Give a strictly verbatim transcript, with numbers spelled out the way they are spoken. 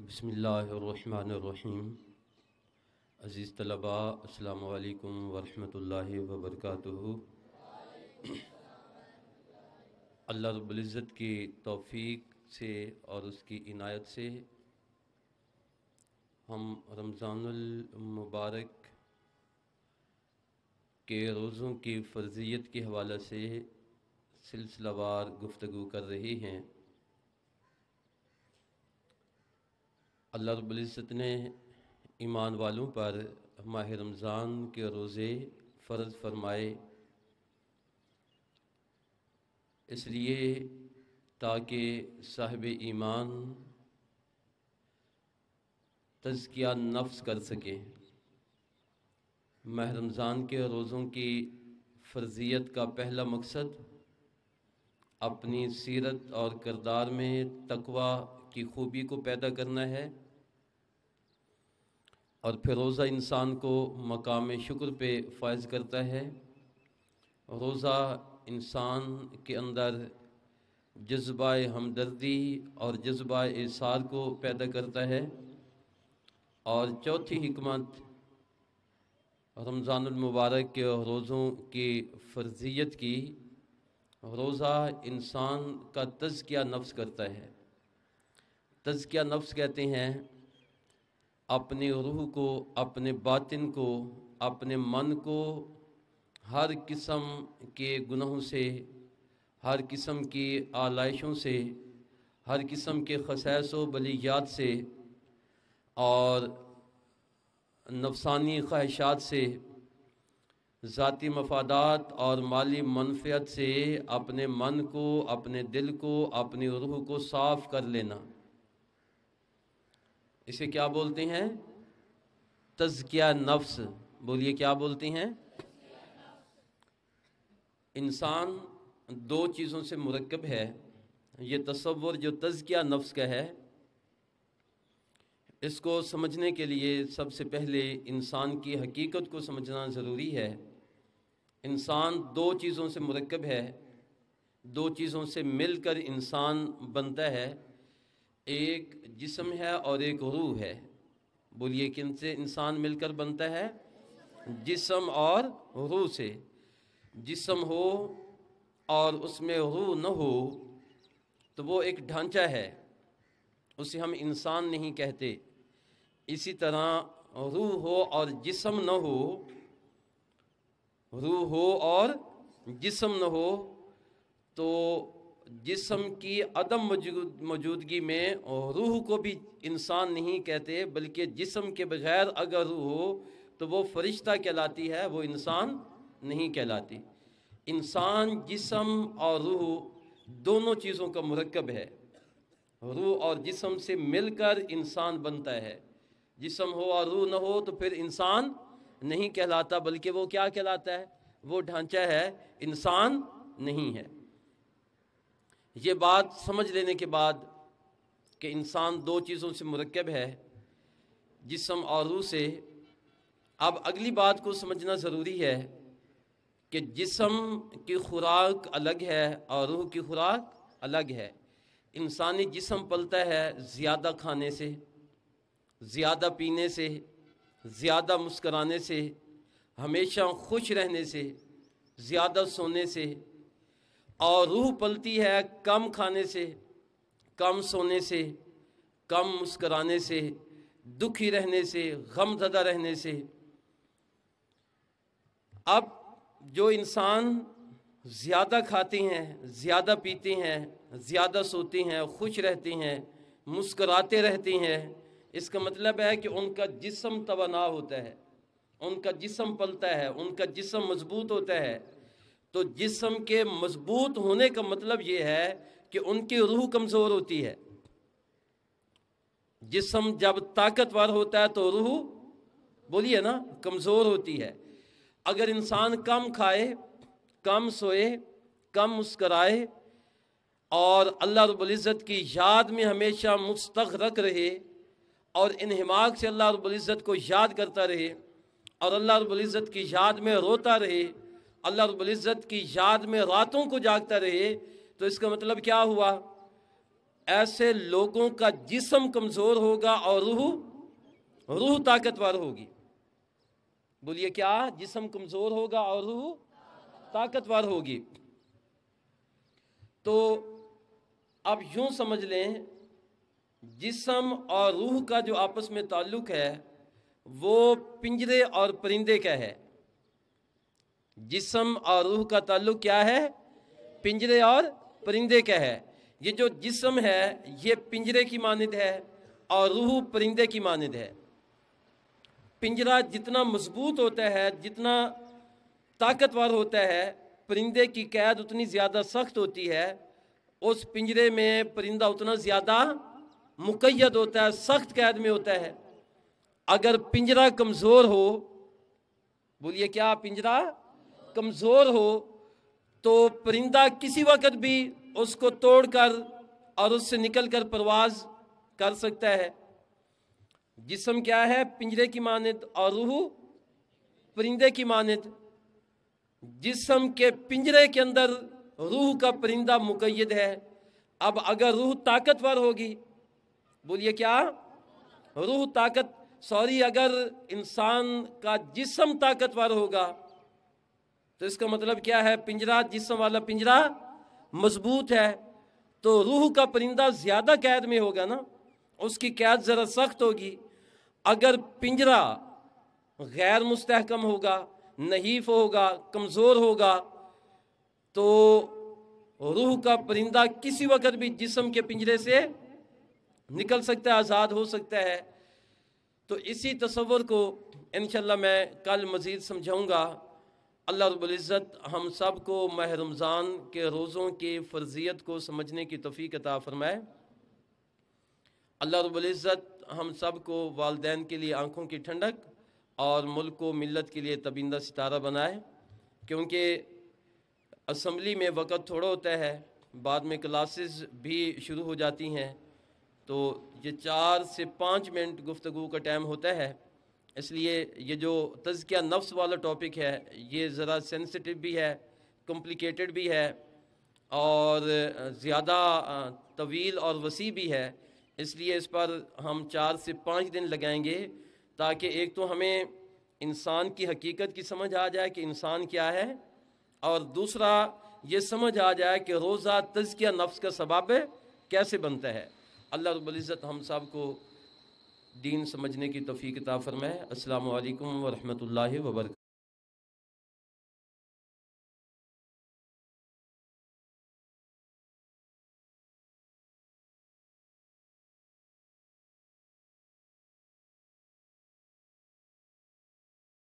بسم اللہ الرحمن الرحیم۔ عزیز طلباء، السلام علیکم ورحمۃ اللہ وبرکاتہ۔ اللہ رب العزت کی توفیق سے اور اس کی عنایت سے ہم رمضان المبارک کے روزوں کی فرضیت کے حوالے سے سلسلہ وار گفتگو کر رہے ہیں۔ اللہ رب العزت نے ایمان والوں پر ماہ رمضان کے روزے فرض فرمائے، اس لیے تاکہ صاحب ایمان تزکیہ نفس کر سکے۔ ماہ رمضان کے روزوں کی فرضیت کا پہلا مقصد اپنی سیرت اور کردار میں تقوی کی خوبی کو پیدا کرنا ہے، اور پھر روزہ انسان کو مقام شکر پہ فائز کرتا ہے۔ روزہ انسان کے اندر جذبہ ہمدردی اور جذبہ ایثار کو پیدا کرتا ہے۔ اور چوتھی حکمت رمضان المبارک کے روزوں کی فرضیت کی، روزہ انسان کا تزکیہ نفس کرتا ہے۔ تزکیہ نفس کہتے ہیں اپنی روح کو، اپنے باطن کو، اپنے من کو ہر قسم کے گناہوں سے، ہر قسم کی آلائشوں سے، ہر قسم کے خسائس و بلیات سے اور نفسانی خواہشات سے، ذاتی مفادات اور مالی منفعت سے اپنے من کو، اپنے دل کو، اپنی روح کو صاف کر لینا، اسے کیا بولتے ہیں؟ تزکیہ نفس۔ بولیے کیا بولتے ہیں؟ انسان دو چیزوں سے مرکب ہے۔ یہ تصور جو تزکیہ نفس کا ہے، اس کو سمجھنے کے لیے سب سے پہلے انسان کی حقیقت کو سمجھنا ضروری ہے۔ انسان دو چیزوں سے مرکب ہے، دو چیزوں سے مل کر انسان بنتا ہے، ایک جسم ہے اور ایک روح ہے۔ بولیے کن سے انسان مل کر بنتا ہے؟ جسم اور روح سے۔ جسم ہو اور اس میں روح نہ ہو تو وہ ایک ڈھانچہ ہے، اسے ہم انسان نہیں کہتے۔ اسی طرح روح ہو اور جسم نہ ہو، روح ہو اور جسم نہ ہو تو جسم کی عدم موجودگی میں روح کو بھی انسان نہیں کہتے، بلکہ جسم کے بغیر اگر روح ہو تو وہ فرشتہ کہلاتی ہے، وہ انسان نہیں کہلاتی۔ انسان جسم اور روح دونوں چیزوں کا مرکب ہے۔ روح اور جسم سے مل کر انسان بنتا ہے۔ جسم ہو اور روح نہ ہو تو پھر انسان نہیں کہلاتا، بلکہ وہ کیا کہلاتا ہے؟ وہ ڈھانچہ ہے، انسان نہیں ہے۔ یہ بات سمجھ لینے کے بعد کہ انسان دو چیزوں سے مرکب ہے، جسم اور روح سے، اب اگلی بات کو سمجھنا ضروری ہے کہ جسم کی خوراک الگ ہے اور روح کی خوراک الگ ہے۔ انسانی جسم پلتا ہے زیادہ کھانے سے، زیادہ پینے سے، زیادہ مسکرانے سے، ہمیشہ خوش رہنے سے، زیادہ سونے سے، اور روح پلتی ہے کم کھانے سے، کم سونے سے، کم مسکرانے سے، دکھی رہنے سے، غم زدہ رہنے سے۔ اب جو انسان زیادہ کھاتے ہیں، زیادہ پیتے ہیں، زیادہ سوتے ہیں، خوش رہتے ہیں، مسکراتے رہتے ہیں، اس کا مطلب ہے کہ ان کا جسم توانا ہوتا ہے، ان کا جسم پلتا ہے، ان کا جسم مضبوط ہوتا ہے۔ تو جسم کے مضبوط ہونے کا مطلب یہ ہے کہ ان کی روح کمزور ہوتی ہے۔ جسم جب طاقتور ہوتا ہے تو روح، بولیے نا، کمزور ہوتی ہے۔ اگر انسان کم کھائے، کم سوئے، کم مسکرائے اور اللہ رب العزت کی یاد میں ہمیشہ مستغرق رہے اور انہماک سے اللہ رب العزت کو یاد کرتا رہے اور اللہ رب العزت کی یاد میں روتا رہے، اللہ رب العزت کی یاد میں راتوں کو جاگتا رہے، تو اس کا مطلب کیا ہوا؟ ایسے لوگوں کا جسم کمزور ہوگا اور روح روح طاقتور ہوگی. بولیے کیا؟ جسم کمزور ہوگا اور روح طاقتور ہوگی. تو اب یوں سمجھ لیں جسم اور روح کا جو آپس میں تعلق ہے وہ پنجرے اور پرندے کا ہے. جسم اور روح کا تعلق کیا ہے؟ پنجرے اور پرندے کا ہے. یہ جو جسم ہے یہ پنجرے کی مانند ہے اور روح پرندے کی مانند ہے. پنجرا جتنا مضبوط ہوتا ہے، جتنا طاقتور ہوتا ہے، پرندے کی قید اتنی زیادہ سخت ہوتی ہے. اس پنجرے میں پرندہ اتنا زیادہ مقید ہوتا ہے، سخت قید میں ہوتا ہے. اگر پنجرا کمزور ہو، بولیے کیا؟ پنجرا کمزور ہو تو پرندہ کسی وقت بھی اس کو توڑ کر اور اس سے نکل کر پرواز کر سکتا ہے. جسم کیا ہے؟ پنجرے کی مانند اور روح پرندے کی مانند. جسم کے پنجرے کے اندر روح کا پرندہ مقید ہے. اب اگر روح طاقتور ہوگی، بولیے کیا؟ روح طاقت سوری اگر انسان کا جسم طاقتور ہوگا تو اس کا مطلب کیا ہے؟ پنجرا، جسم والا پنجرا مضبوط ہے تو روح کا پرندہ زیادہ قید میں ہوگا نا، اس کی قید ذرا سخت ہوگی. اگر پنجرا غیر مستحکم ہوگا، نحیف ہوگا، کمزور ہوگا تو روح کا پرندہ کسی وقت بھی جسم کے پنجرے سے نکل سکتا ہے، آزاد ہو سکتا ہے. تو اسی تصور کو انشاءاللہ میں کل مزید سمجھاؤں گا. اللہ رب العزت ہم سب کو ماہ رمضان کے روزوں کی فرضیت کو سمجھنے کی توفیق عطا فرمائے. اللہ رب العزت ہم سب کو والدین کے لیے آنکھوں کی ٹھنڈک اور ملک و ملت کے لیے تبیندہ ستارہ بنائے. کیونکہ اسمبلی میں وقت تھوڑا ہوتا ہے، بعد میں کلاسز بھی شروع ہو جاتی ہیں، تو یہ چار سے پانچ منٹ گفتگو کا ٹائم ہوتا ہے. اس لیے یہ جو تزکیہ نفس والا ٹاپک ہے یہ ذرا سینسٹیو بھی ہے، کمپلیکیٹڈ بھی ہے اور زیادہ طویل اور وسیع بھی ہے. اس لیے اس پر ہم چار سے پانچ دن لگائیں گے تاکہ ایک تو ہمیں انسان کی حقیقت کی سمجھ آ جائے کہ انسان کیا ہے، اور دوسرا یہ سمجھ آ جائے کہ روزہ تزکیہ نفس کا سبب کیسے بنتا ہے. اللہ رب العزت ہم سب کو دین سمجھنے کی توفیق عطا فرمائے. السلام علیکم ورحمۃ اللہ وبرکاتہ.